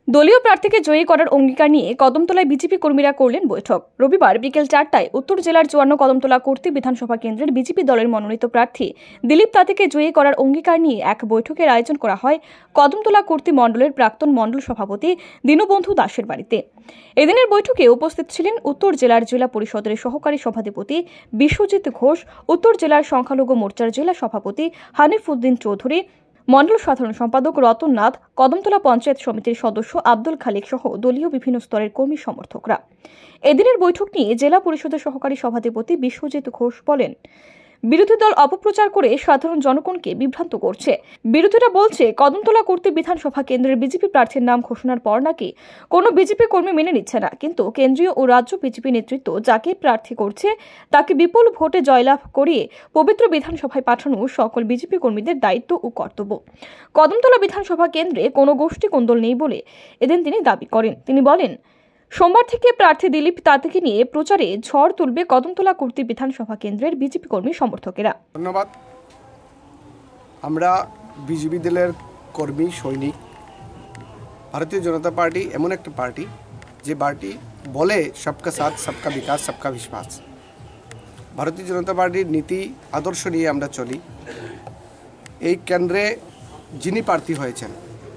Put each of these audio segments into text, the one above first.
দলীয় প্রার্থীকে জয়ী করার অঙ্গীকার নিয়ে কদমতলায় বিজেপি কর্মীরা করলেন বৈঠক। রবিবার বিকেল 4টায় উত্তর জেলার 54 কদমতলা কর্তৃ বিধানসভা কেন্দ্রের বিজেপি দলের মনোনীত প্রার্থী দিলীপ তাঁতিকে জয়ী করার অঙ্গীকার নিয়ে এক বৈঠকের আয়োজন করা হয় কদমতলা কর্তৃ মণ্ডলের প্রাক্তন মণ্ডল সভাপতি দীনবন্ধু দাসের বাড়িতে। এদিনের বৈঠকে উপস্থিত ছিলেন উত্তর জেলার জেলা পরিষদের সহকারী সভাধিপতি বিশ্বজিৎ ঘোষ, উত্তর জেলার সংখ্যালঘু মোর্চার জেলা সভাপতি হানিফ উদ্দিন চৌধুরী, মণ্ডল সাধারণ সম্পাদক রতন নাথ, কদমতলা পঞ্চায়েত সমিতির সদস্য আব্দুল খালিক সহ দলীয় বিভিন্ন স্তরের কর্মী সমর্থকরা। এদিনের বৈঠক নিয়ে জেলা পরিষদের সহকারী সভাধিপতি বিশ্বজিৎ ঘোষ বলেন, বিরোধী দল অপপ্রচার করে সাধারণ জনগণকে বিভ্রান্ত করছে। বিরোধীরা বলছে কদমতলা কর্তৃ বিধানসভা কেন্দ্রের বিজেপি প্রার্থীর নাম ঘোষণার পর নাকি কোনো বিজেপি কর্মী মেনে নিচ্ছে না, কিন্তু কেন্দ্রীয় ও রাজ্য বিজেপি নেতৃত্ব যাকে প্রার্থী করছে তাকে বিপুল ভোটে জয়লাভ করিয়ে পবিত্র বিধানসভায় পাঠানো সকল বিজেপি কর্মীদের দায়িত্ব ও কর্তব্য। কদমতলা বিধানসভা কেন্দ্রে কোনো গোষ্ঠী কোন্দল নেই বলে এদিন তিনি দাবি করেন। তিনি বলেন, সোমবার থেকে প্রার্থী দিলীপ তাঁতিকে নিয়ে প্রচারে ঝড় তুলবে কদমতলা কর্তৃ বিধানসভা কেন্দ্রের বিজেপি কর্মী সমর্থকেরা। ধন্যবাদ। আমরা বিজেপি দলের কর্মী সৈনিক। ভারতীয় জনতা পার্টি এমন একটা পার্টি যে পার্টি বলে সবকা সাথ সবকা বিকাশ সবকা বিশ্বাস। ভারতীয় জনতা পার্টির নীতি আদর্শ নিয়ে আমরা চলি। এই কেন্দ্রে যিনি প্রার্থী হয়েছেন,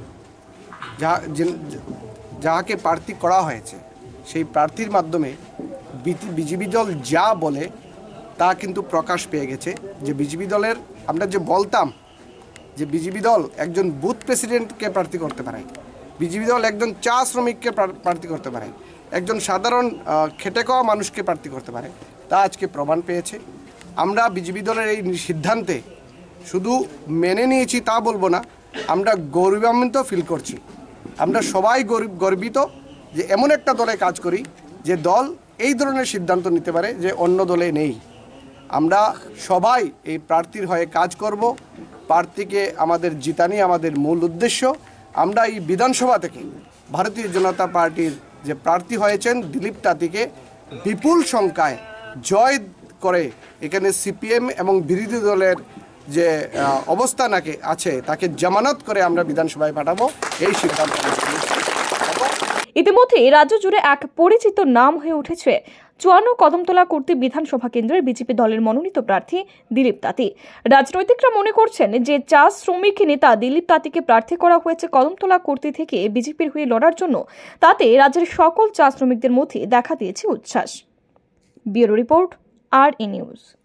যাকে প্রার্থী করা হয়েছে, সেই প্রার্থীর মাধ্যমে বিজেপি দল যা বলে তা কিন্তু প্রকাশ পেয়ে গেছে। যে বিজেপি দলের আমরা যে বলতাম যে বিজেপি দল একজন বুথ প্রেসিডেন্টকে প্রার্থী করতে পারে, বিজেপি দল একজন চা শ্রমিককে প্রার্থী করতে পারে, একজন সাধারণ খেটে খাওয়া মানুষকে প্রার্থী করতে পারে, তা আজকে প্রমাণ পেয়েছে। আমরা বিজেপি দলের এই সিদ্ধান্তে শুধু মেনে নিয়েছি তা বলবো না, আমরা গৌরবান্বিত ফিল করছি। আমরা সবাই গর্বিত যে এমন একটা দলে কাজ করি যে দল এই ধরনের সিদ্ধান্ত নিতে পারে যে অন্য দলে নেই। আমরা সবাই এই প্রার্থীর হয়ে কাজ করব। প্রার্থীকে আমাদের জিতানি আমাদের মূল উদ্দেশ্য। আমরা এই বিধানসভা থেকে ভারতীয় জনতা পার্টির যে প্রার্থী হয়েছেন দিলীপ তাঁতিকে বিপুল সংখ্যায় জয় করে এখানে সিপিএম এবং বিরোধী দলের যে অবস্থান আছে তাকে জামানত করে আমরা বিধানসভায় পাঠাবো, এই সিদ্ধান্ত। ইতিমধ্যে রাজ্য জুড়ে এক পরিচিত নাম হয়ে উঠেছে 54 কদমতলা কর্তৃ বিধানসভা কেন্দ্রের বিজেপি দলের মনোনীত প্রার্থী দিলীপ তাঁতি। রাজনৈতিকরা মনে করছেন যে চা শ্রমিক নেতা দিলীপ তাঁতিকে প্রার্থী করা হয়েছে কদমতলা কর্তৃ থেকে বিজেপির হয়ে লড়ার জন্য। তাতে রাজ্যের সকল চা শ্রমিকদের মধ্যে দেখা দিয়েছে উচ্ছ্বাস। Bureau report, RE news.